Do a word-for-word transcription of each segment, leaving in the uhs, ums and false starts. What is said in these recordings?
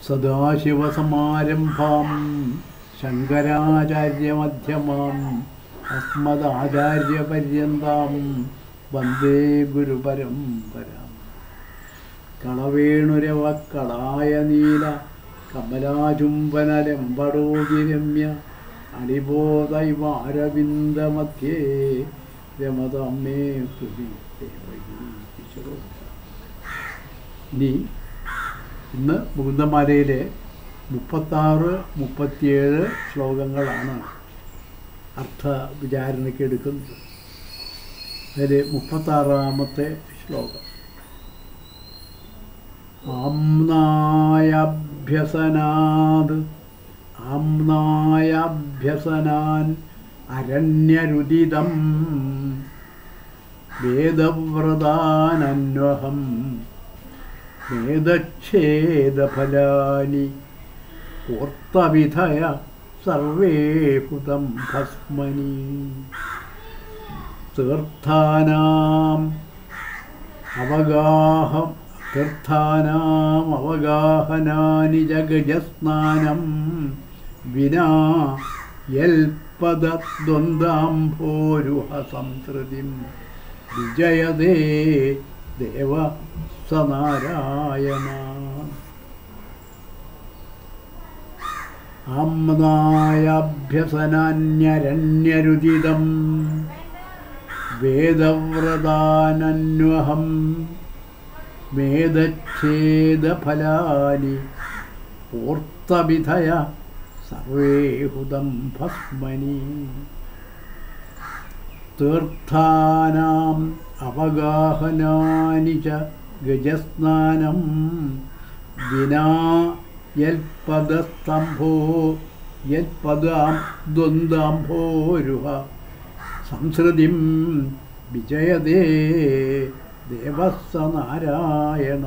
സദാശിവസമാരംഭാം ശങ്കരാചാര്യമധ്യമാം അസ്മദാചാര്യപര്യന്താം വന്ദേ ഗുരുപരമ്പരാം. കളവേണുരവ കളായ നീല കമലാചുംബനലംബടോതിരമ്യ അടിബോധൈവാരവിന്ദമധ്യേ രമതമ്മേ ഹൃദി ദേവകീശ്വരോ. ഇനി ഇന്ന് മുകുന്ദമാലയിലെ മുപ്പത്താറ് മുപ്പത്തിയേഴ് ശ്ലോകങ്ങളാണ് അർത്ഥ വിചാരണയ്ക്ക് എടുക്കുന്നത്. അതിൽ മുപ്പത്താറാമത്തെ ശ്ലോകം ആംനായഭ്യസനാത് ആംനായഭ്യസനാൻ അരണ്യരുദിതം വേദവ്രതാനന്വഹം വേദച്ഛേദഫലാനി ഓർത്തവിധയ സർവേ ഹുതം ഭസ്മനി. തീർത്ഥാനാം അവഗാഹം തീർത്ഥാനാം അവഗാഹനാനി ജഗജസ്നാനം വിനാ യൽപദദ്വന്ദ്വാംഭോരുഹ സംതൃതിം വിജയതേ ദേവ സനാരായണ. ആംനായഭ്യസനാന്യരണ്യരുദിതം വേദവ്രതാനന്വഹം വേദച്ഛേദഫലാനി ഓർത്തവിധയ സർവേ ഹുതം ഭസ്മനി. തീർത്ഥാനാം അവഗാഹനാനി ച ഗജസ്നാനം വിനാ യൽപദസ്തംഭോ യൽപദാം ദ്വന്ദ്വാംഭോരുഹ സംസൃതിം വിജയതേ ദേവസ്സ നാരായണ.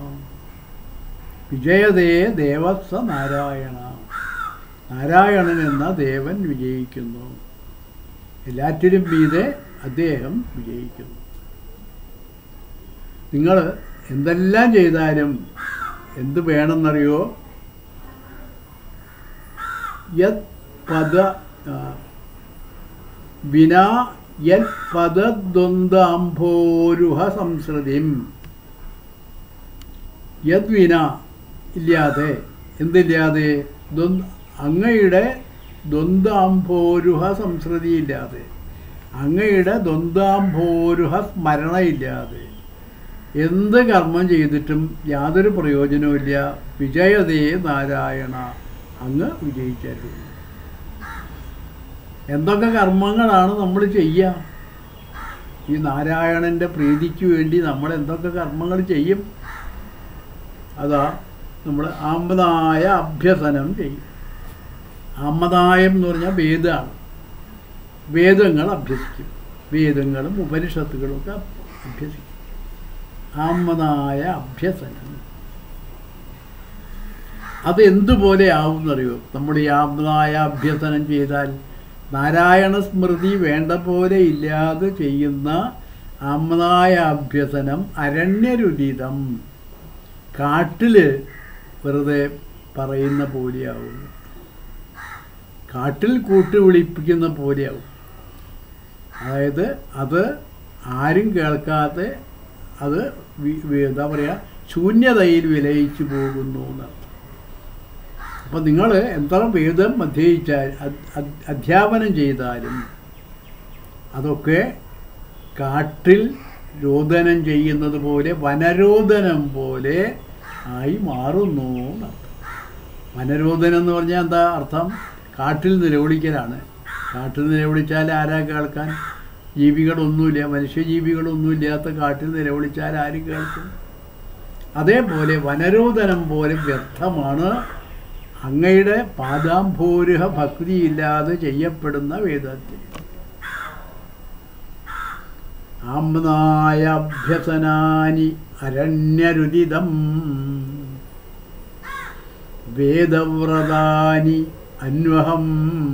വിജയതേ ദേവസ്സ നാരായണ. നാരായണൻ എന്ന ദേവൻ വിജയിക്കുന്നു. എല്ലാറ്റിലും മീതെ അദ്ദേഹം വിജയിക്കുന്നു. നിങ്ങൾ എന്തെല്ലാം ചെയ്താലും എന്ത് വേണമെന്നറിയോ? യത് പദ വിനാ യത് പദദ്വന്ദ്വാംഭോരുഹ സംസൃതിം. യത് വിന ഇല്ലാതെ, എന്തില്ലാതെ? അങ്ങയുടെ ദ്വന്ദ്വാംഭോരുഹ സംസൃതിയില്ലാതെ, അങ്ങയുടെ ദ്വന്ദ്വാംഭോരുഹ സ്മരണയില്ലാതെ എന്ത് കർമ്മം ചെയ്തിട്ടും യാതൊരു പ്രയോജനവുമില്ല. വിജയതേ നാരായണ, അങ്ങ് വിജയിച്ചു. എന്തൊക്കെ കർമ്മങ്ങളാണ് നമ്മൾ ചെയ്യുക? ഈ നാരായണൻ്റെ പ്രീതിക്ക് വേണ്ടി നമ്മൾ എന്തൊക്കെ കർമ്മങ്ങൾ ചെയ്യും? അതാ നമ്മൾ ആമദായ അഭ്യസനം ചെയ്യും. ആമദായം എന്ന് പറഞ്ഞാൽ വേദമാണ്. വേദങ്ങൾ അഭ്യസിക്കും. വേദങ്ങളും ഉപനിഷത്തുകളും ഒക്കെ അഭ്യസിക്കും. ആമദായ അഭ്യസനം അത് എന്തുപോലെ ആവുമെന്നറിയോ? നമ്മൾ ഈ ആമദായ അഭ്യസനം ചെയ്താൽ നാരായണ സ്മൃതി വേണ്ട പോലെ ഇല്ലാതെ ചെയ്യുന്ന ആമദായ അഭ്യസനം അരണ്യരുദിതം, കാട്ടിൽ വെറുതെ പറയുന്ന പോലെയാവും. കാട്ടിൽ കൂട്ട് വിളിപ്പിക്കുന്ന പോലെയാവും. അതായത് അത് ആരും കേൾക്കാതെ അത് എന്താ പറയുക, ശൂന്യതയിൽ വിലയിച്ചു പോകുന്നു എന്നർത്ഥം. അപ്പം നിങ്ങൾ എത്ര വേദം അധ്യയിച്ചാൽ അധ്യാപനം ചെയ്താലും അതൊക്കെ കാട്ടിൽ രോദനം ചെയ്യുന്നത് പോലെ, വനരോദനം പോലെ ആയി മാറുന്നു എന്നർത്ഥം. വനരോദനം എന്ന് പറഞ്ഞാൽ എന്താ അർത്ഥം? കാട്ടിൽ നിലവിളിക്കലാണ്. കാട്ടിൽ നിലവിളിച്ചാൽ ആരാ കേൾക്കാൻ? ജീവികളൊന്നുമില്ല, മനുഷ്യജീവികളൊന്നുമില്ലാത്ത കാട്ടിൽ നിലവിളിച്ചാൽ ആരും കേൾക്കും? അതേപോലെ വനരോദനം പോലെ വ്യർത്ഥമാണ് അങ്ങയുടെ പാദാംഭോരുഹ ഭക്തിയില്ലാതെ ചെയ്യപ്പെടുന്ന വേദത്തിൽ. ആംനായ അഭ്യസനാനി അരണ്യരുദിതം വേദവ്രതാനി അന്വഹം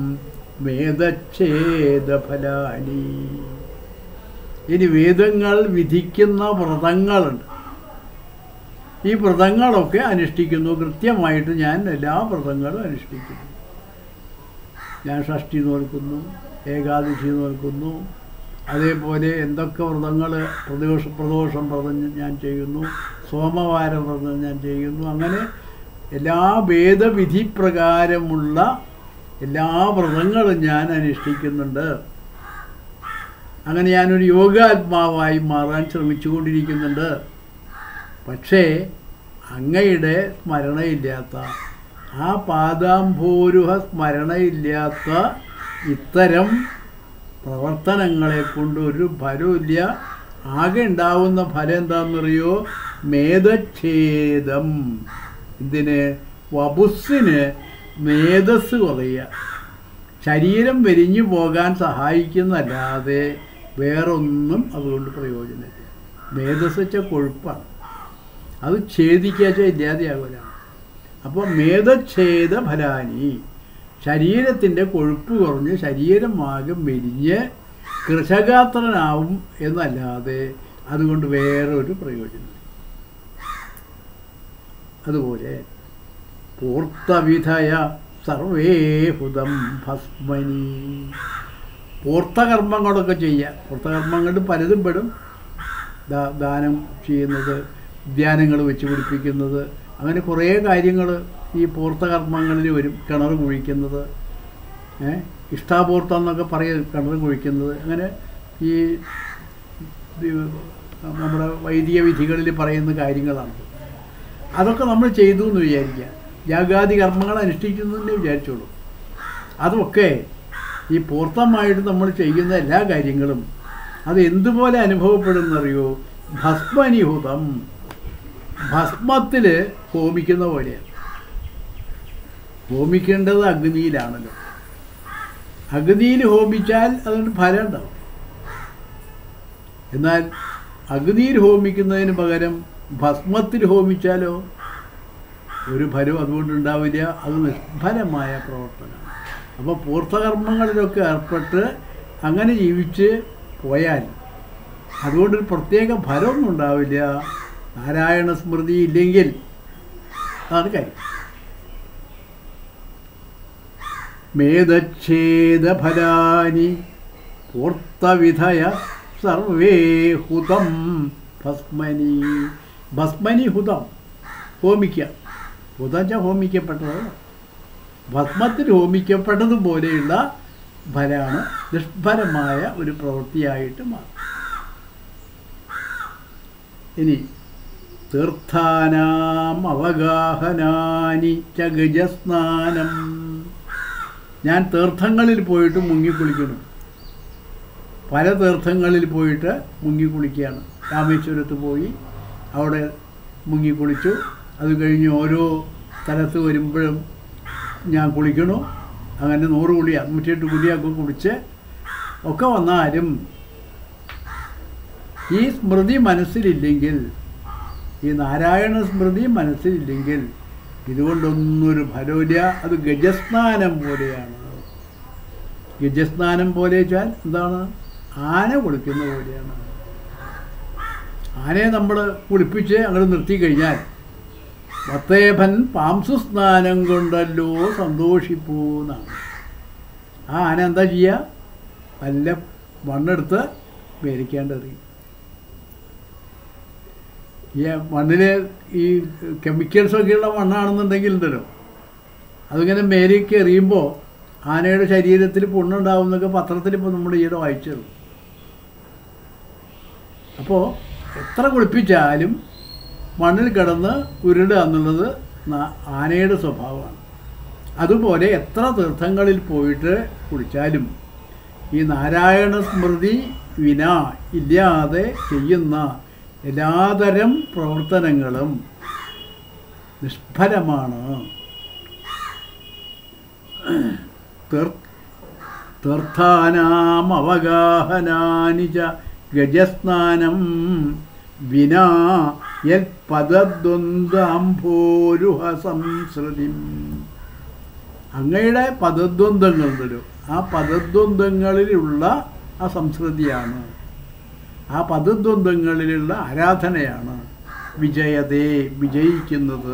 വേദച്ഛേദഫലാനി. ഇനി വേദങ്ങൾ വിധിക്കുന്ന വ്രതങ്ങളുണ്ട്. ഈ വ്രതങ്ങളൊക്കെ അനുഷ്ഠിക്കുന്നു. കൃത്യമായിട്ട് ഞാൻ എല്ലാ വ്രതങ്ങളും അനുഷ്ഠിക്കുന്നു. ഞാൻ ഷഷ്ഠി നോൽക്കുന്നു, ഏകാദശി നോൽക്കുന്നു, അതേപോലെ എന്തൊക്കെ വ്രതങ്ങൾ പ്രദോഷ പ്രദോഷം വ്രതം ഞാൻ ചെയ്യുന്നു, സോമവാര വ്രതം ഞാൻ ചെയ്യുന്നു. അങ്ങനെ എല്ലാ വേദവിധി പ്രകാരമുള്ള എല്ലാ വ്രതങ്ങളും ഞാൻ അനുഷ്ഠിക്കുന്നുണ്ട്. അങ്ങനെ ഞാനൊരു യോഗാത്മാവായി മാറാൻ ശ്രമിച്ചുകൊണ്ടിരിക്കുന്നുണ്ട്. പക്ഷേ അങ്ങയുടെ സ്മരണയില്ലാത്ത, ആ പാദാംഭോരുഹ സ്മരണയില്ലാത്ത ഇത്തരം പ്രവർത്തനങ്ങളെ കൊണ്ട് ഒരു ഫലമില്ല. ആകെ ഉണ്ടാവുന്ന ഫലം എന്താണെന്നറിയോ? മേധച്ഛേദം. ഇതിന് വപുസ്സിന് മേധസ് കുറയുക, ശരീരം വെരിഞ്ഞു പോകാൻ സഹായിക്കുന്നല്ലാതെ വേറൊന്നും അതുകൊണ്ട് പ്രയോജനമില്ല. മേധസ് വെച്ച കൊഴുപ്പാണ്, അത് ഛേദിക്കാച്ച ഇല്ലാതെയാകലാണ്. അപ്പോൾ മേധച്ഛേദ ഫലാനി, ശരീരത്തിൻ്റെ കൊഴുപ്പ് കുറഞ്ഞ് ശരീരമാകെ മെലിഞ്ഞ് കൃശഗാത്രനാവും എന്നല്ലാതെ അതുകൊണ്ട് വേറൊരു പ്രയോജനം. അതുപോലെ പൂർത്തവിധയ സർവേ ഹുതം ഭസ്മനി, പൂർത്തകർമ്മങ്ങളൊക്കെ ചെയ്യുക. പൂർത്തകർമ്മങ്ങളിൽ പലതും പെടും. ദാനം ചെയ്യുന്നത്, ധ്യാനങ്ങൾ വെച്ച് പിടിപ്പിക്കുന്നത്, അങ്ങനെ കുറേ കാര്യങ്ങൾ ഈ പൂർത്തകർമ്മങ്ങളിൽ വരും. കിണർ കുഴിക്കുന്നത്, ഇഷ്ടാപൂർത്തം എന്നൊക്കെ പറയും, കിണർ കുഴിക്കുന്നത്. അങ്ങനെ ഈ നമ്മുടെ വൈദിക വിധികളിൽ പറയുന്ന കാര്യങ്ങളാണ്. അതൊക്കെ നമ്മൾ ചെയ്തു എന്ന് വിചാരിക്കുക. യാഗാദി കർമ്മങ്ങൾ അനുഷ്ഠിക്കുന്നതെന്ന് വിചാരിച്ചോളൂ. അതൊക്കെ ഈ പൂർത്തമായിട്ട് നമ്മൾ ചെയ്യുന്ന എല്ലാ കാര്യങ്ങളും അത് എന്തുപോലെ അനുഭവപ്പെടുന്നറിയോ? ഭസ്മനിഹുതം, ഭസ്മത്തിൽ ഹോമിക്കുന്ന പോലെയാണ്. ഹോമിക്കേണ്ടത് അഗ്നിയിലാണല്ലോ. അഗ്നിയിൽ ഹോമിച്ചാൽ അതുകൊണ്ട് ഫലം ഉണ്ടാവും. എന്നാൽ അഗ്നിയിൽ ഹോമിക്കുന്നതിന് പകരം ഭസ്മത്തിൽ ഹോമിച്ചാലോ ഒരു ഫലം അതുകൊണ്ടുണ്ടാവില്ല. അത് നിഷ്ഫലമായ പ്രവർത്തനമാണ്. അപ്പോൾ പൂർത്തകർമ്മങ്ങളിലൊക്കെ ഏർപ്പെട്ട് അങ്ങനെ ജീവിച്ച് പോയാൽ അതുകൊണ്ടൊരു പ്രത്യേക ഫലമൊന്നും ഉണ്ടാവില്ല. നാരായണ സ്മൃതി ഇല്ലെങ്കിൽ അതാണ് കാര്യം. മേധച്ഛേദ ഫലാനി പൂർത്തവിധയ സർവേ ഹുതം ഭസ്മനി. ഭസ്മനി ഹുതം, ഹോമിക്കുക. ഹുതം ഹോമിക്കപ്പെട്ടത്, ഭസ്മത്തിൽ ഹോമിക്കപ്പെട്ടതുപോലെയുള്ള ഫലമാണ് നിഷ്ഫലമായ ഒരു പ്രവൃത്തിയായിട്ട് മാറും. ഇനി തീർത്ഥാനാം അവഗാഹനാനി ച ഗജസ്നാനം. ഞാൻ തീർത്ഥങ്ങളിൽ പോയിട്ട് മുങ്ങിക്കുളിക്കണം. പല തീർത്ഥങ്ങളിൽ പോയിട്ട് മുങ്ങിക്കുളിക്കുകയാണ്. രാമേശ്വരത്ത് പോയി അവിടെ മുങ്ങിക്കുളിച്ചു. അത് കഴിഞ്ഞ് ഓരോ സ്ഥലത്ത് വരുമ്പോഴും ഞാൻ കുളിക്കണു. അങ്ങനെ നൂറ് കുളിയ നൂറ്റിയെട്ട് കുളിയൊക്കെ കുളിച്ച് ഒക്കെ വന്നാലും ഈ സ്മൃതി മനസ്സിലില്ലെങ്കിൽ, ഈ നാരായണ സ്മൃതി മനസ്സിലില്ലെങ്കിൽ ഇതുകൊണ്ടൊന്നൊരു ഫലമില്ല. അത് ഗജസ്നാനം പോലെയാണ്. ഗജസ്നാനം പോലെ വെച്ചാൽ എന്താണ്? ആന കുളിക്കുന്ന പോലെയാണ്. ആനയെ നമ്മൾ കുളിപ്പിച്ച് അങ്ങോട്ട് നിർത്തി കഴിഞ്ഞാൽ വത്തേഭൻ പാംസു സ്നാനം കൊണ്ടല്ലോ സന്തോഷിപ്പൂ എന്നാണ്. ആ ആന എന്താ ചെയ്യുക? നല്ല മണ്ണെടുത്ത് മേരിക്കേണ്ടത്. ഈ മണ്ണിൽ ഈ കെമിക്കൽസൊക്കെയുള്ള മണ്ണാണെന്നുണ്ടെങ്കിൽ ഉണ്ടല്ലോ, അതിങ്ങനെ മേലേക്ക് എറിയുമ്പോൾ ആനയുടെ ശരീരത്തിൽ പുണ്ണുണ്ടാവുന്നൊക്കെ പത്രത്തിൽ ഇപ്പോൾ നമ്മൾ ഈയിടെ വായിച്ചത്. അപ്പോൾ എത്ര കുളിപ്പിച്ചാലും മണ്ണിൽ കിടന്ന് ഉരുടുക എന്നുള്ളത് ആനയുടെ സ്വഭാവമാണ്. അതുപോലെ എത്ര തീർത്ഥങ്ങളിൽ പോയിട്ട് കുളിച്ചാലും ഈ നാരായണ സ്മൃതി വിന ഇല്ലാതെ ചെയ്യുന്ന എല്ലാതരം പ്രവർത്തനങ്ങളും നിഷ്ഫലമാണ്. തീർത്ഥാനാം അവഗാഹനാനി ച ഗജസ്നാനം വിനാ യൽ പദദ്വന്ദ്വാംഭോരുഹ സംസൃതിം. അങ്ങയുടെ പദദ്വന്ദ്വങ്ങളുണ്ടല്ലോ, ആ പദദ്വന്ദ്വങ്ങളിലുള്ള ആ സംസ്കൃതിയാണ്, ആ പദദ്വന്ദ്വങ്ങളിലുള്ള ആരാധനയാണ് വിജയതേ വിജയിക്കുന്നത്.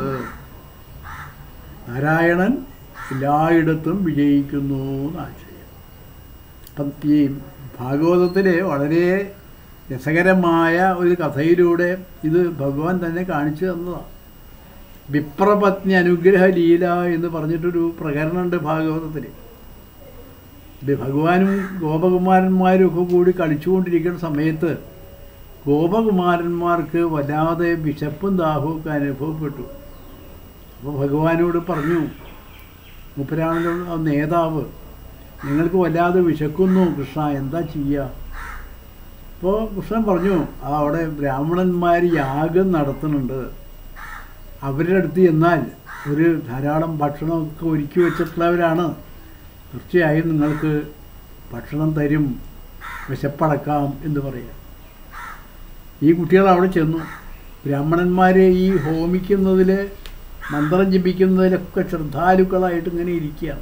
നാരായണൻ എല്ലായിടത്തും വിജയിക്കുന്നു എന്നാശയം. അപ്പം ഈ ഭാഗവതത്തിൽ വളരെ രസകരമായ ഒരു കഥയിലൂടെ ഇത് ഭഗവാൻ തന്നെ കാണിച്ചു തന്നതാണ്. വിപ്രപത്നി അനുഗ്രഹ ലീല എന്ന് പറഞ്ഞിട്ടൊരു പ്രകരണമുണ്ട് ഭാഗവതത്തിൽ. ഭഗവാനും ഗോപകുമാരന്മാരും ഒക്കെ കൂടി കളിച്ചുകൊണ്ടിരിക്കുന്ന സമയത്ത് ഗോപകുമാരന്മാർക്ക് വല്ലാതെ വിശപ്പും ദാഹവും ഒക്കെ അനുഭവപ്പെട്ടു. അപ്പോൾ ഭഗവാനോട് പറഞ്ഞു, മുപ്പരാണല്ലോ നേതാവ്, നിങ്ങൾക്ക് വല്ലാതെ വിശക്കുന്നു കൃഷ്ണ, എന്താ ചെയ്യുക? അപ്പോൾ കൃഷ്ണൻ പറഞ്ഞു, ആ അവിടെ ബ്രാഹ്മണന്മാർ യാഗം നടത്തുന്നുണ്ട്, അവരുടെ അടുത്ത് ചെന്നാൽ ഒരു ധാരാളം ഭക്ഷണമൊക്കെ ഒരുക്കി വെച്ചിട്ടുള്ളവരാണ്, തീർച്ചയായും നിങ്ങൾക്ക് ഭക്ഷണം തരും, വിശപ്പടക്കാം എന്ന് പറയാം. ഈ കുട്ടികൾ അവിടെ ചെന്നു. ബ്രാഹ്മണന്മാരെ ഈ ഹോമിക്കുന്നതിൽ മന്ത്രം ജപിക്കുന്നതിലൊക്കെ ശ്രദ്ധാലുക്കളായിട്ട് ഇങ്ങനെ ഇരിക്കുകയാണ്.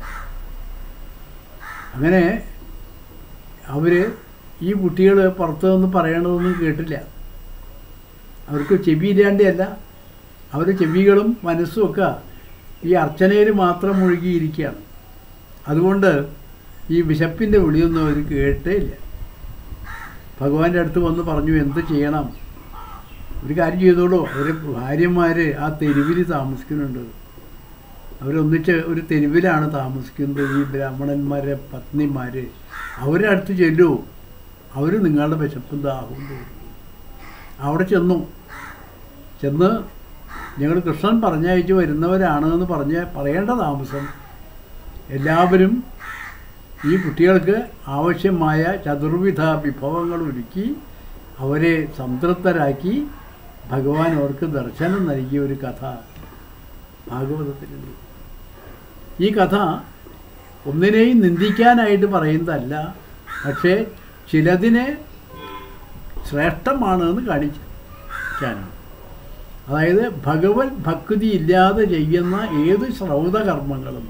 അങ്ങനെ അവർ ഈ കുട്ടികൾ പുറത്തു നിന്ന് പറയണതൊന്നും കേട്ടില്ല. അവർക്ക് ചെവിയില്ലാണ്ടല്ല, അവർ ചെവികളും മനസ്സും ഒക്കെ ഈ അർച്ചനയിൽ മാത്രം മുഴുകിയിരിക്കുകയാണ്. അതുകൊണ്ട് ഈ വിശപ്പിൻ്റെ വിളിയൊന്നും അവർ കേട്ടേ ഇല്ല. ഭഗവാന്റെ അടുത്ത് വന്ന് പറഞ്ഞു, എന്ത് ചെയ്യണം? ഒരു കാര്യം ചെയ്തോളൂ, അവർ ഭാര്യമാർ ആ തെരുവിൽ താമസിക്കുന്നുണ്ട്, അവരൊന്നിച്ച് ഒരു തെരുവിലാണ് താമസിക്കുന്നത്, ഈ ബ്രാഹ്മണന്മാരെ പത്നിമാർ, അവരുടെ അടുത്ത് ചെല്ലൂ, അവർ നിങ്ങളുടെ വിശപ്പും ദാഹവും തീർക്കും. അവിടെ ചെന്നു ചെന്ന് ഞങ്ങൾ കൃഷ്ണൻ പറഞ്ഞയച്ച് വരുന്നവരാണ് എന്ന് പറഞ്ഞ് പറയേണ്ട താമസം എല്ലാവരും ഈ കുട്ടികൾക്ക് ആവശ്യമായ ചതുർവിധ വിഭവങ്ങൾ ഒരുക്കി അവരെ സംതൃപ്തരാക്കി ഭഗവാൻ അവർക്ക് ദർശനം നൽകിയ ഒരു കഥ ഭാഗവതത്തിലുണ്ട്. ഈ കഥ ഒന്നിനെയും നിന്ദിക്കാനായിട്ട് പറയുന്നതല്ല, പക്ഷേ ചിലതിനെ ശ്രേഷ്ഠമാണ് എന്ന് കാണിക്കാനാണ്. അതായത് ഭഗവത് ഭക്തി ഇല്ലാതെ ചെയ്യുന്ന ഏത് ശ്രൗതകർമ്മങ്ങളും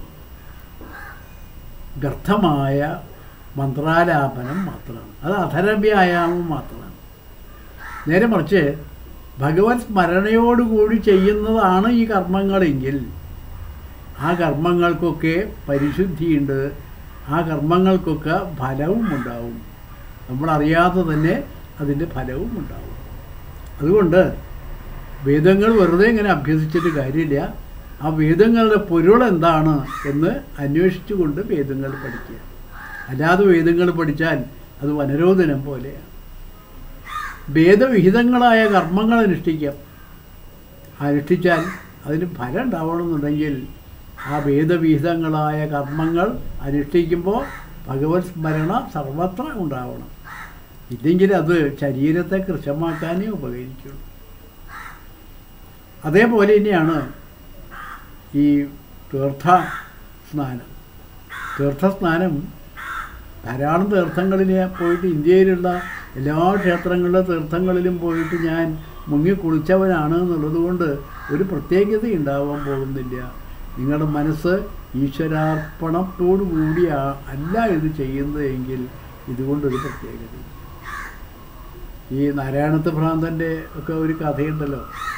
വ്യർത്ഥമായ മന്ത്രാലാപനം മാത്രമാണ്, അത് അധരവ്യായാമം മാത്രമാണ്. നേരെ മറിച്ച് ഭഗവത് സ്മരണയോടുകൂടി ചെയ്യുന്നതാണ് ഈ കർമ്മങ്ങളെങ്കിൽ ആ കർമ്മങ്ങൾക്കൊക്കെ പരിശുദ്ധിയുണ്ട്, ആ കർമ്മങ്ങൾക്കൊക്കെ ഫലവും ഉണ്ടാവും, നമ്മളറിയാതെ തന്നെ അതിൻ്റെ ഫലവും ഉണ്ടാവും. അതുകൊണ്ട് വേദങ്ങൾ വെറുതെ ഇങ്ങനെ അഭ്യസിച്ചിട്ട് കാര്യമില്ല, ആ വേദങ്ങളുടെ പൊരുൾ എന്താണ് എന്ന് അന്വേഷിച്ചുകൊണ്ട് വേദങ്ങൾ പഠിക്കുക. അല്ലാതെ വേദങ്ങൾ പഠിച്ചാൽ അത് വനരോധനം പോലെയാണ്. വേദവിഹിതങ്ങളായ കർമ്മങ്ങൾ അനുഷ്ഠിക്കാം. അനുഷ്ഠിച്ചാൽ അതിന് ഫലം ഉണ്ടാവണമെന്നുണ്ടെങ്കിൽ ആ വേദവിഹിതങ്ങളായ കർമ്മങ്ങൾ അനുഷ്ഠിക്കുമ്പോൾ ഭഗവത് സ്മരണ സർവത്ര ഉണ്ടാവണം. ഇല്ലെങ്കിൽ അത് ശരീരത്തെ കൃശമാക്കാനേ ഉപകരിക്കുള്ളൂ. അതേപോലെ തന്നെയാണ് ഈ തീർത്ഥ സ്നാനം. തീർത്ഥസ്നാനം ധാരാളം തീർത്ഥങ്ങളിൽ പോയിട്ട്, ഇന്ത്യയിലുള്ള എല്ലാ ക്ഷേത്രങ്ങളിലെ തീർത്ഥങ്ങളിലും പോയിട്ട് ഞാൻ മുങ്ങി കുളിച്ചവനാണ് എന്നുള്ളത് കൊണ്ട് ഒരു പ്രത്യേകത ഉണ്ടാവാൻ പോകുന്നില്ല. നിങ്ങളുടെ മനസ്സ് ഈശ്വരാർപ്പണത്തോടു കൂടി അല്ല ഇത് ചെയ്യുന്നത് എങ്കിൽ ഇതുകൊണ്ടൊരു പ്രത്യേകത. ഈ നാരായണത്ത് ഭ്രാന്തൻ്റെ ഒക്കെ ഒരു കഥയുണ്ടല്ലോ.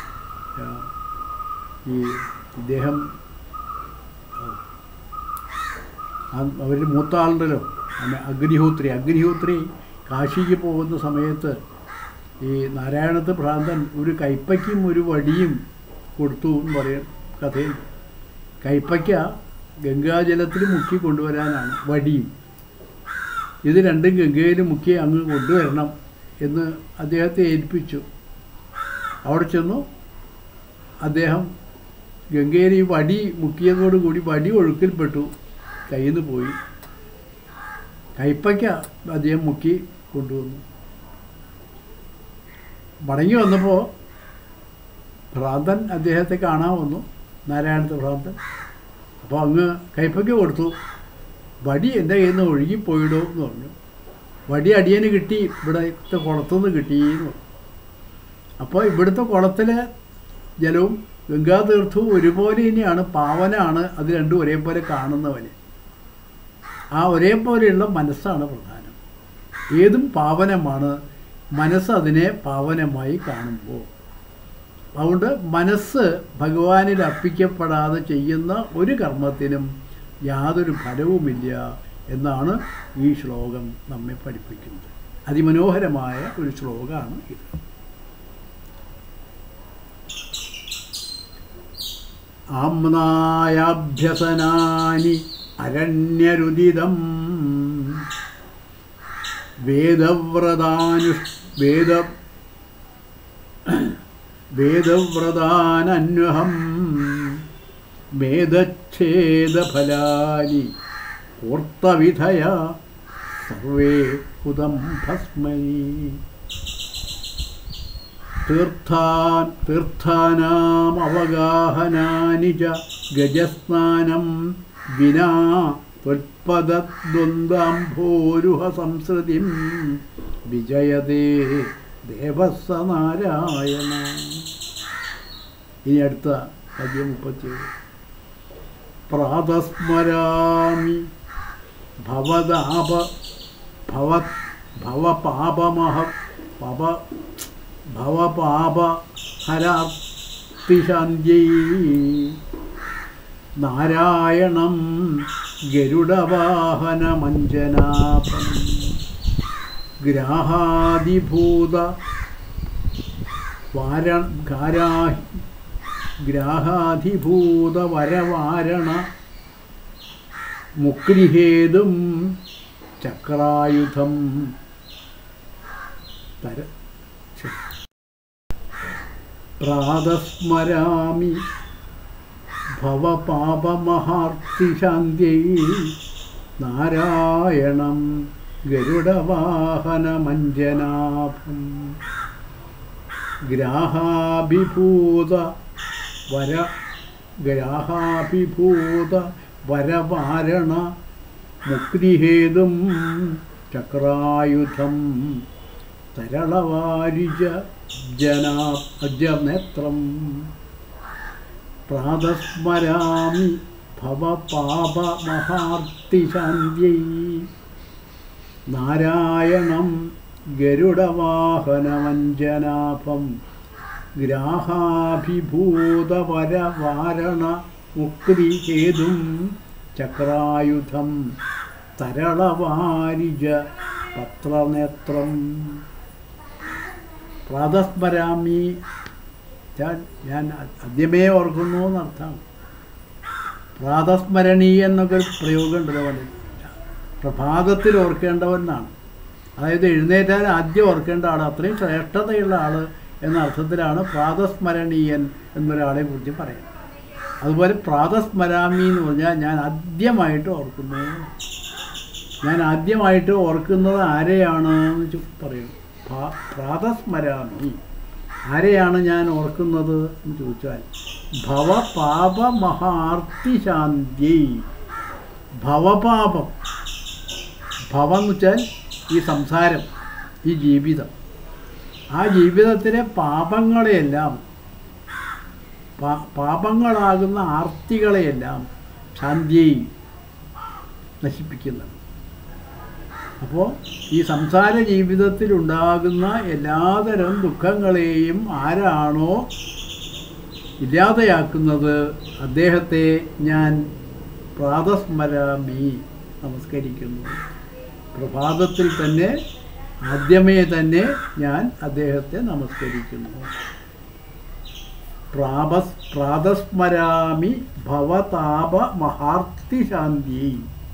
ഈ ഇദ്ദേഹം അവർ മൂത്ത ആളുണ്ടല്ലോ അഗ്നിഹോത്രി അഗ്നിഹോത്രി കാശിക്ക് പോകുന്ന സമയത്ത് ഈ നാരായണത്ത് ഭ്രാന്തൻ ഒരു കൈപ്പയ്ക്കും ഒരു വടിയും കൊടുത്തു എന്ന് പറയും കഥയിൽ. കൈപ്പയ്ക്ക ഗംഗാജലത്തിൽ മുക്കി കൊണ്ടുവരാനാണ്, വടിയും ഇത് രണ്ടും ഗംഗയിൽ മുക്കി അങ്ങ് കൊണ്ടുവരണം എന്ന് അദ്ദേഹത്തെ ഏൽപ്പിച്ചു. അവിടെ ചെന്നു അദ്ദേഹം ഗംഗയിൽ ഈ വടി മുക്കിയതോടുകൂടി വടി ഒഴുക്കിൽപ്പെട്ടു, കയ്യിൽ നിന്ന് പോയി. കൈപ്പയ്ക്ക അദ്ദേഹം മുക്കി കൊണ്ടുവന്നു. മടങ്ങി വന്നപ്പോൾ ഭ്രാന്തൻ അദ്ദേഹത്തെ കാണാൻ വന്നു, നാരായണത്തെ ഭ്രാന്തൻ. അപ്പോൾ അങ്ങ് കൈപ്പയ്ക്ക കൊടുത്തു. വടി എൻ്റെ കയ്യിൽ നിന്ന് ഒഴുകിപ്പോയിടോ എന്ന് പറഞ്ഞു. വടി അടിയന് കിട്ടി, ഇവിടുത്തെ കുളത്തുനിന്ന് കിട്ടിയെന്ന് പറഞ്ഞു. അപ്പോൾ ഇവിടുത്തെ കുളത്തിലെ ജലവും ഗംഗാതീർത്ഥവും ഒരുപോലെ തന്നെയാണ്, പാവനാണ്. അത് രണ്ടും ഒരേപോലെ കാണുന്നവന്. ആ ഒരേപോലെയുള്ള മനസ്സാണ് പ്രധാനം. ഏതും പാവനമാണ്, മനസ്സ് അതിനെ പാവനമായി കാണുമ്പോൾ. അതുകൊണ്ട് മനസ്സ് ഭഗവാനിൽ അർപ്പിക്കപ്പെടാതെ ചെയ്യുന്ന ഒരു കർമ്മത്തിനും യാതൊരു ഫലവുമില്ല എന്നാണ് ഈ ശ്ലോകം നമ്മെ പഠിപ്പിക്കുന്നത്. അതിമനോഹരമായ ഒരു ശ്ലോകമാണ് ഇത്. ആമ്നായാഭ്യസനാനി അരണ്യരുദിതം വേദവ്രതാനു വേദ വേദവ്രതാനന്വഹം മേധച്ഛേദഫലാനി പൂർത്തവിധയ സർവേ ഹുതം ഭസ്മനി. തീർത്ഥാൻ തീർത്ഥാനാം അവഗാഹനാനി ച ഗജസ്നാനം വിനാ ത്വൽപദദ്വന്ദ്വാംഭോരുഹ സംസൃതിം വിജയതേ ദേവസ്സ നാരായണ. ഇനി അടുത്ത പദ്യം മുപ്പത്തിയേഴ്. പ്രാതസ്മരാമി ഭവദാപ ഭവ ഭവപാപമഹ പവ ഭവപാപ ഹരാർത്തിശാന്ത്യൈ നാരായണം ഗരുഡവാഹനമഞ്ജനാഭം ഗ്രാഹാദിഭൂത വാര ഗാരാഹി ഗ്രാഹാധിഭൂത വരവാരണ മുക്തിഹേതും ചക്രായുധം തര പ്രാതസ്മരാമി ഭവപാപമഹാർത്തിശാന്ത്യൈ നാരായണം ഗരുഡവാഹനമഞ്ജനാഭം ഗ്രാഹാഭിഭൂത വര ഗ്രാഹാഭിഭൂത വരവാരണ മുക്തിഹേതും ചക്രായുധം തരളവാരിജ ജനാ അജനേത്രം പ്രാതസ്മരാമി ഭവപാപമഹാർത്തിശാന്ത്യൈ നാരായണം ഗരുഡവാഹനമഞ്ജനാഭം ഗ്രാഹാഭിഭൂതവരവാരണ മുക്തിഹേതും ചക്രായുധം തരളവാരിജ പത്രനേത്രം. പ്രാതസ്മരാമി ഞാൻ ഞാൻ ആദ്യമേ ഓർക്കുന്നു എന്നർത്ഥമാണ്. പ്രാതസ്മരണീ എന്നൊക്കെ ഒരു പ്രയോഗം ഉണ്ടല്ലോ പോലെ പ്രഭാതത്തിൽ ഓർക്കേണ്ടവനാണ്. അതായത് എഴുന്നേറ്റാൽ ആദ്യം ഓർക്കേണ്ട ആൾ, അത്രയും ശ്രേഷ്ഠതയുള്ള ആൾ എന്ന അർത്ഥത്തിലാണ് പ്രാതസ്മരണീയൻ എന്നൊരാളെ കുറിച്ച് പറയുന്നത്. അതുപോലെ പ്രാതസ്മരാമി എന്ന് പറഞ്ഞാൽ ഞാൻ ആദ്യമായിട്ട് ഓർക്കുന്നു. ഞാൻ ആദ്യമായിട്ട് ഓർക്കുന്നത് ആരെയാണ് എന്ന് പറയും. പ്രാതസ്മരാമി ആരെയാണ് ഞാൻ ഓർക്കുന്നത് എന്ന് ചോദിച്ചാൽ ഭവപാപമഹാർത്തിശാന്തി. ഭവപാപം, ഭവം എന്ന് വെച്ചാൽ ഈ സംസാരം, ഈ ജീവിതം, ആ ജീവിതത്തിലെ പാപങ്ങളെയെല്ലാം പാപങ്ങളാകുന്ന ആർത്തികളെയെല്ലാം ശാന്തിയെ നശിപ്പിക്കുന്നത്. അപ്പോൾ ഈ സംസാര ജീവിതത്തിലുണ്ടാകുന്ന എല്ലാതരം ദുഃഖങ്ങളെയും ആരാണോ ഇല്ലാതെയാക്കുന്നത് അദ്ദേഹത്തെ ഞാൻ പ്രാതസ്മരാമി നമസ്കരിക്കുന്നു. പ്രഭാതത്തിൽ തന്നെ ആദ്യമേ തന്നെ ഞാൻ അദ്ദേഹത്തെ നമസ്കരിക്കുന്നു. പ്രാപസ് പ്രാതസ്മരാമി ഭവതാപ മഹാർത്തിശാന്തി.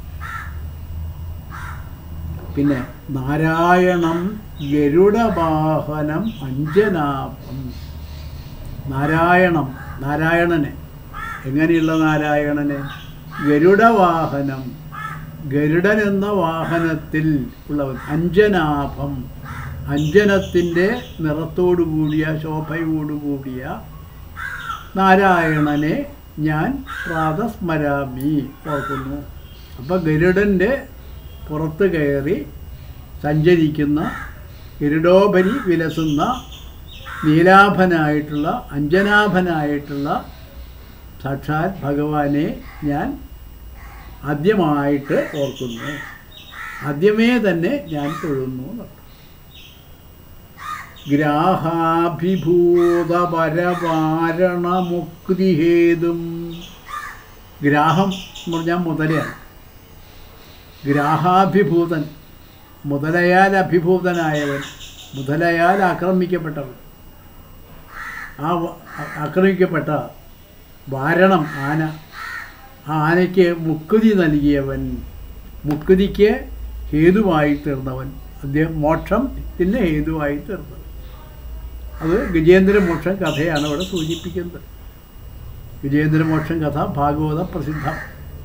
പിന്നെ നാരായണം ഗരുഡവാഹനം അഞ്ജനാഭം. നാരായണം, നാരായണനെ, എങ്ങനെയുള്ള നാരായണനെ? ഗരുഡവാഹനം, ഗരുഡൻ എന്ന വാഹനത്തിൽ ഉള്ളവൻ. അഞ്ജനാഭം, അഞ്ജനത്തിൻ്റെ നിറത്തോടു കൂടിയ ശോഭയോടു കൂടിയ നാരായണനെ ഞാൻ പ്രാതസ്മരാമി ഓർക്കുന്നു. അപ്പം ഗരുഡൻ്റെ പുറത്ത് കയറി സഞ്ചരിക്കുന്ന, ഗരുഡോപരി വിലസുന്ന നീലാഭനായിട്ടുള്ള അഞ്ജനാഭനായിട്ടുള്ള സാക്ഷാൽ ഭഗവാനെ ഞാൻ ആദ്യമായിട്ട് ഓർക്കുന്നു. ആദ്യമേ തന്നെ ഞാൻ തൊഴുന്നു. ഗ്രാഹാഭിഭൂതപരവാരണമുക്തിഹേതും. ഗ്രാഹം എന്ന് പറഞ്ഞാൽ മുതലയാണ്. ഗ്രാഹാഭിഭൂതൻ, മുതലയാൽ അഭിഭൂതനായവൻ, മുതലയാൽ ആക്രമിക്കപ്പെട്ടവൻ. ആ ആക്രമിക്കപ്പെട്ട വാരണം ആന, ആ ആനയ്ക്ക് മുക്തി നൽകിയവൻ, മുക്തിക്ക് ഹേതുവായി തീർന്നവൻ, അദ്ദേഹം മോക്ഷത്തിന് ഹേതുവായി തീർന്നത്. അത് ഗജേന്ദ്രമോക്ഷം കഥയാണ് ഇവിടെ സൂചിപ്പിക്കുന്നത്. ഗജേന്ദ്രമോക്ഷം കഥ ഭാഗവത പ്രസിദ്ധം.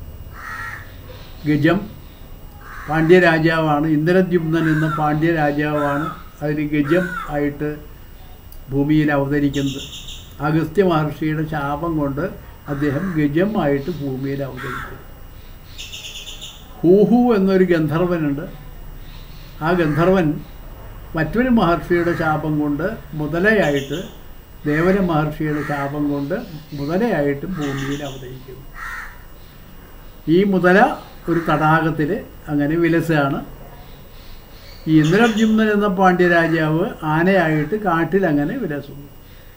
ഗജം പാണ്ഡ്യരാജാവാണ്. ഇന്ദ്രദ്യുമ്നൻ എന്ന പാണ്ഡ്യരാജാവാണ് അതിൽ ഗജം ആയിട്ട് ഭൂമിയിൽ അവതരിക്കുന്നത്. അഗസ്ത്യ മഹർഷിയുടെ ശാപം കൊണ്ട് അദ്ദേഹം ഗജമായിട്ട് ഭൂമിയിൽ അവതരിക്കുന്നു. ഹൂഹു എന്നൊരു ഗന്ധർവനുണ്ട്. ആ ഗന്ധർവൻ മറ്റൊരു മഹർഷിയുടെ ശാപം കൊണ്ട് മുതലയായിട്ട്, ദേവര മഹർഷിയുടെ ശാപം കൊണ്ട് മുതലയായിട്ട് ഭൂമിയിൽ അവതരിക്കുന്നു. ഈ മുതല ഒരു തടാകത്തിൽ അങ്ങനെ വിലസാണ്. ഈ ഇന്ദ്രദ്യുമ്നൻ എന്ന പാണ്ഡ്യരാജാവ് ആനയായിട്ട് കാട്ടിൽ അങ്ങനെ വിലസുന്നു.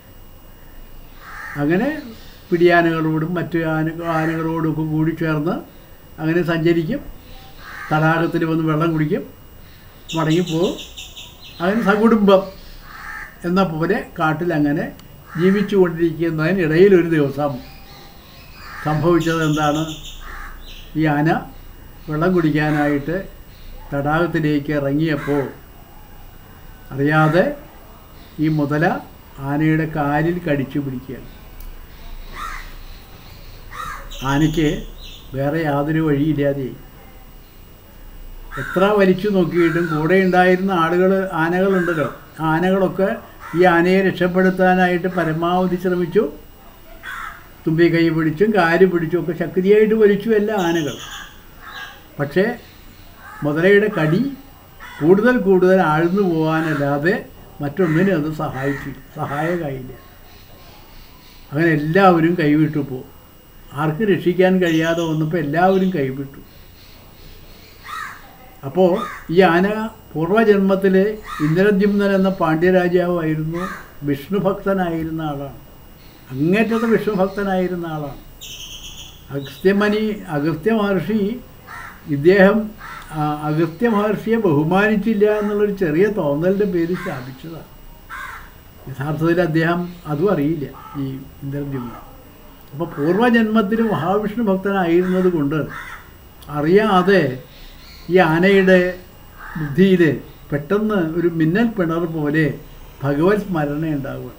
അങ്ങനെ പിടിയാനകളോടും മറ്റു ആന ആനകളോടൊക്കെ കൂടി ചേർന്ന് അങ്ങനെ സഞ്ചരിക്കും. തടാകത്തിൽ വന്ന് വെള്ളം കുടിക്കും, മടങ്ങിപ്പോവും. അങ്ങനെ സകുടുംബം എന്ന പോലെ കാട്ടിൽ അങ്ങനെ ജീവിച്ചു കൊണ്ടിരിക്കുന്നതിനിടയിൽ ഒരു ദിവസം സംഭവിച്ചത് എന്താണ്? ഈ ആന വെള്ളം കുടിക്കാനായിട്ട് തടാകത്തിലേക്ക് ഇറങ്ങിയപ്പോൾ അറിയാതെ ഈ മുതല ആനയുടെ കാലിൽ കടിച്ചു പിടിക്കുകയാണ്. ആനയ്ക്ക് വേറെ യാതൊരു വഴിയില്ലാതെ എത്ര വലിച്ചു നോക്കിയിട്ടും കൂടെ ഉണ്ടായിരുന്ന ആളുകൾ, ആനകളുണ്ടല്ലോ, ആ ആനകളൊക്കെ ഈ ആനയെ രക്ഷപ്പെടുത്താനായിട്ട് പരമാവധി ശ്രമിച്ചു. തുമ്പി കൈ പിടിച്ചും കാല് പിടിച്ചും ഒക്കെ ശക്തിയായിട്ട് വലിച്ചു എല്ലാ ആനകൾ. പക്ഷേ മുതലയുടെ കടി കൂടുതൽ കൂടുതൽ ആഴ്ന്നു പോകാനല്ലാതെ മറ്റൊന്നിനും അത് സഹായിച്ചു സഹായകമായില്ല. അങ്ങനെ എല്ലാവരും കൈവിട്ടു പോകും. ആർക്കും രക്ഷിക്കാൻ കഴിയാതെ വന്നപ്പോൾ എല്ലാവരും കൈവിട്ടു. അപ്പോൾ ഈ ആന പൂർവ്വജന്മത്തിൽ ഇന്ദ്രദ്യുമ്നൻ എന്ന പാണ്ഡ്യരാജാവായിരുന്നു, വിഷ്ണുഭക്തനായിരുന്ന ആളാണ്. അങ്ങേറ്റത്തെ വിഷ്ണുഭക്തനായിരുന്ന ആളാണ്. അഗസ്ത്യമനി അഗസ്ത്യ മഹർഷി ഇദ്ദേഹം അഗസ്ത്യ മഹർഷിയെ ബഹുമാനിച്ചില്ല എന്നുള്ളൊരു ചെറിയ തോന്നലിൻ്റെ പേര് സ്ഥാപിച്ചതാണ്. യഥാർത്ഥത്തിൽ അദ്ദേഹം അതും അറിയില്ല, ഈ ഇന്ദ്രദ്യുമ്നൻ. അപ്പോൾ പൂർവ്വജന്മത്തിൽ മഹാവിഷ്ണു ഭക്തനായിരുന്നത് കൊണ്ട് അറിയാതെ ഈ ആനയുടെ ബുദ്ധിയിൽ പെട്ടെന്ന് ഒരു മിന്നൽ പിണർ പോലെ ഭഗവത് സ്മരണ ഉണ്ടാവുകയാണ്.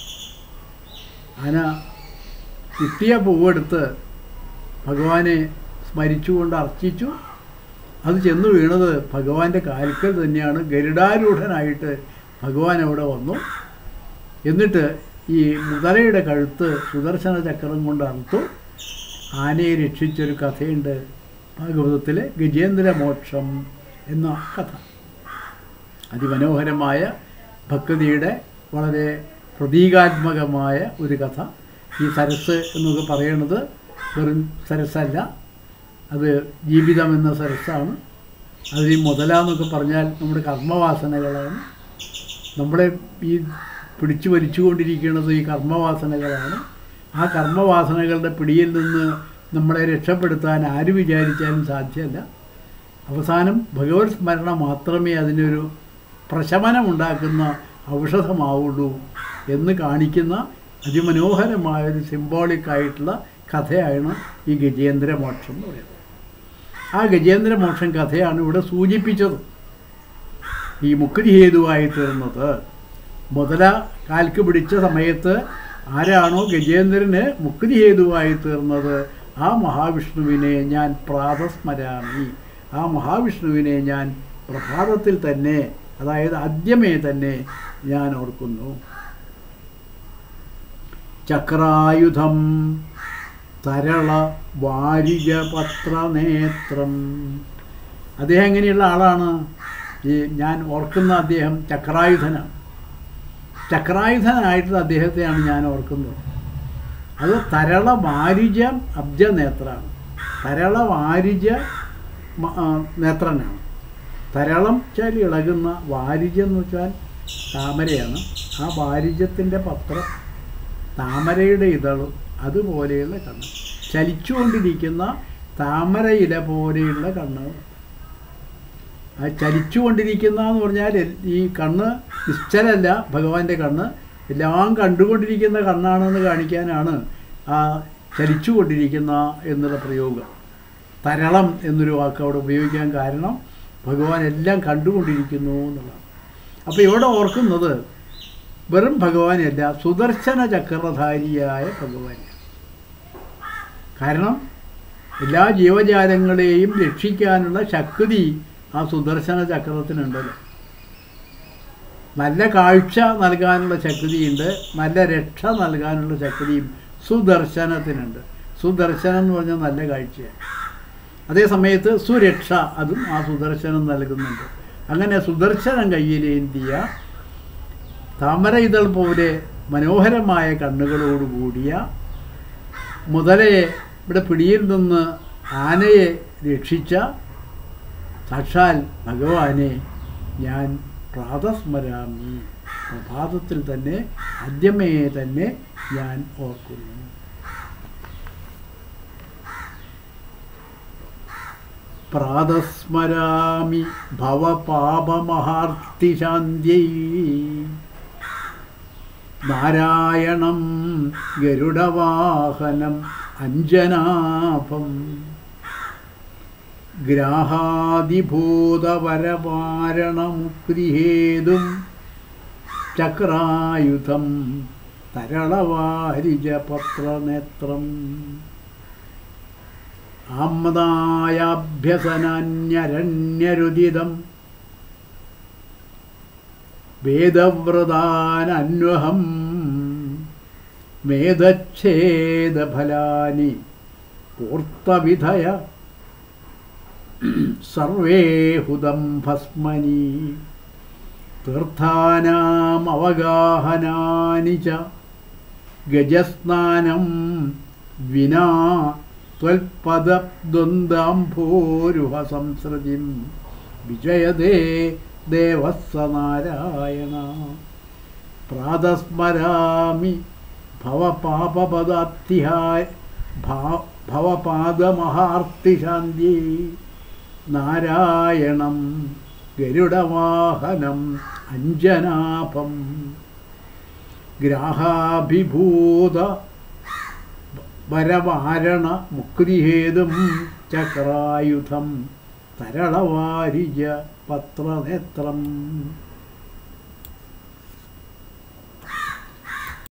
ആന കിട്ടിയ പൂവെടുത്ത് ഭഗവാനെ സ്മരിച്ചുകൊണ്ട് അർച്ചിച്ചു. അത് ചെന്ന് വീണത് ഭഗവാന്റെ കാൽക്കൽ തന്നെയാണ്. ഗരുഡാരൂഢനായിട്ട് ഭഗവാൻ അവിടെ വന്നു. എന്നിട്ട് ഈ മുതലയുടെ കഴുത്ത് സുദർശന ചക്രം കൊണ്ട് അറുത്തു. ആനയെ രക്ഷിച്ചൊരു കഥയുണ്ട് ഭാഗവതത്തിലെ ഗജേന്ദ്രമോക്ഷം എന്ന കഥ. അതിമനോഹരമായ ഭക്തിയുടെ വളരെ പ്രതീകാത്മകമായ ഒരു കഥ. ഈ സരസ് എന്നൊക്കെ പറയുന്നത് വെറും സരസ്സല്ല, അത് ജീവിതം എന്ന സരസ്സാണ്. അതിൽ ഈ മുതല എന്നൊക്കെ പറഞ്ഞാൽ നമ്മുടെ കർമ്മവാസനകളാണ്. നമ്മളെ ഈ പിടിച്ചു വലിച്ചുകൊണ്ടിരിക്കുന്നത് ഈ കർമ്മവാസനകളാണ്. ആ കർമ്മവാസനകളുടെ പിടിയിൽ നിന്ന് നമ്മളെ രക്ഷപ്പെടുത്താൻ ആര് വിചാരിച്ചാലും സാധ്യമല്ല. അവസാനം ഭഗവത് സ്മരണ മാത്രമേ അതിനൊരു പ്രശമനമുണ്ടാക്കുന്ന ഔഷധമാവുള്ളൂ എന്ന് കാണിക്കുന്ന അതിമനോഹരമായൊരു സിംബോളിക്കായിട്ടുള്ള കഥയാണ് ഈ ഗജേന്ദ്രമോക്ഷം എന്ന് പറയുന്നത്. ആ ഗജേന്ദ്രമോക്ഷം കഥയാണ് ഇവിടെ സൂചിപ്പിച്ചത്. ഈ മുക്തി ഹേതുവായി തീർന്നത് മുതല കാൽക്ക് പിടിച്ച സമയത്ത് ആരാണോ ഗജേന്ദ്രന് മുക്തി ഹേതുവായി തീർന്നത് ആ മഹാവിഷ്ണുവിനെ ഞാൻ പ്രാതസ്മരാമി, ആ മഹാവിഷ്ണുവിനെ ഞാൻ പ്രഭാതത്തിൽ തന്നെ, അതായത് ആദ്യമേ തന്നെ ഞാൻ ഓർക്കുന്നു. ചക്രായുധം തരള വാരിജപത്രനേത്രം. അദ്ദേഹം എങ്ങനെയുള്ള ആളാണ്? ഈ ഞാൻ ഓർക്കുന്ന അദ്ദേഹം ചക്രായുധനാണ്. ചക്രായുധനായിട്ടുള്ള അദ്ദേഹത്തെയാണ് ഞാൻ ഓർക്കുന്നത്. അത് തരള വാരിജ അബ്ജനേത്രമാണ്. തരള വാരിജ നേത്രനാണ്. തരളം വെച്ചാൽ ഇളകുന്ന, വാരിജം എന്ന് വെച്ചാൽ താമരയാണ്. ആ വാരിജത്തിൻ്റെ പത്രം, താമരയുടെ ഇതളും അതുപോലെയുള്ള കണ്ണ്, ചലിച്ചുകൊണ്ടിരിക്കുന്ന താമര ഇല പോലെയുള്ള കണ്ണുകൾ. ആ ചലിച്ചുകൊണ്ടിരിക്കുന്ന എന്ന് പറഞ്ഞാൽ ഈ കണ്ണ് നിശ്ചലല്ല, ഭഗവാന്റെ കണ്ണ് എല്ലാം കണ്ടുകൊണ്ടിരിക്കുന്ന കണ്ണാണെന്ന് കാണിക്കാനാണ് ആ ചലിച്ചുകൊണ്ടിരിക്കുന്ന എന്നുള്ള പ്രയോഗം. തരളം എന്നൊരു വാക്ക് അവിടെ ഉപയോഗിക്കാൻ കാരണം ഭഗവാൻ എല്ലാം കണ്ടുകൊണ്ടിരിക്കുന്നു എന്നുള്ളതാണ്. അപ്പോൾ ഇവിടെ ഓർക്കുന്നത് വെറും ഭഗവാനല്ല, സുദർശന ചക്രധാരിയായ ഭഗവാൻ. കാരണം എല്ലാ ജീവജാലങ്ങളെയും രക്ഷിക്കാനുള്ള ശക്തി ആ സുദർശന ചക്രത്തിനുണ്ടല്ലോ. നല്ല കാഴ്ച നൽകാനുള്ള ശക്തിയുണ്ട്, നല്ല രക്ഷ നൽകാനുള്ള ശക്തിയും സുദർശനത്തിനുണ്ട്. സുദർശനം എന്ന് പറഞ്ഞാൽ നല്ല കാഴ്ചയാണ്. അതേ സമയത്ത് സുരക്ഷ അതും ആ സുദർശനം നൽകുന്നുണ്ട്. അങ്ങനെ സുദർശനം കയ്യിലേന്തിയ താമര ഇതൾ പോലെ മനോഹരമായ കണ്ണുകളോടുകൂടിയ മുതലയെ ഇവിടെ പിടിയിൽ നിന്ന് ആനയെ രക്ഷിച്ച സാക്ഷാൽ ഭഗവാനെ ഞാൻ പ്രാതസ്മരാമി, പ്രഭാതത്തിൽ തന്നെ ആദ്യമേ തന്നെ ഞാൻ ഓർക്കുന്നു. പ്രാതസ്മരാമി ഭവപാപമഹാർത്തിശാന്ത്यै നാരായണം ഗരുഡവാഹനം അഞ്ജനാഭം ഗ്രാഹാദിഭൂതവരവാരണമുക്തിഹേതും ചക്രായുധം തരളവാരിജപത്രനേത്രം ആമദായാഭ്യസനാന്യരണ്യരുദിതം വേദവ്രതാനന്വഹം മേധച്ഛേദഫലാനി പൂർത്തവിധയ സർവേ ഹുദം ഭസ്മനി തീർത്ഥാനാമവഗാഹനാനി ച ഗജസ്നാനം വിനാ ത്വൽപദദ്വന്ദ്വാംഭോരുഹ സംസൃതിം വിജയതേ ദേവസ്സ നാരായണ. പ്രാതസ്മരാമി ഭവപാപപദാത്തിഹായ ഭവപാദമഹാർത്തിശാന്ത്यै നാരായണം ഗരുഡവാഹനം അഞ്ജനാഭം ഗ്രാഹാഭിഭൂത വരവാരണ മുക്തിഹേതും ചക്രായുധം തരളവാരിജ പത്രനേത്രം.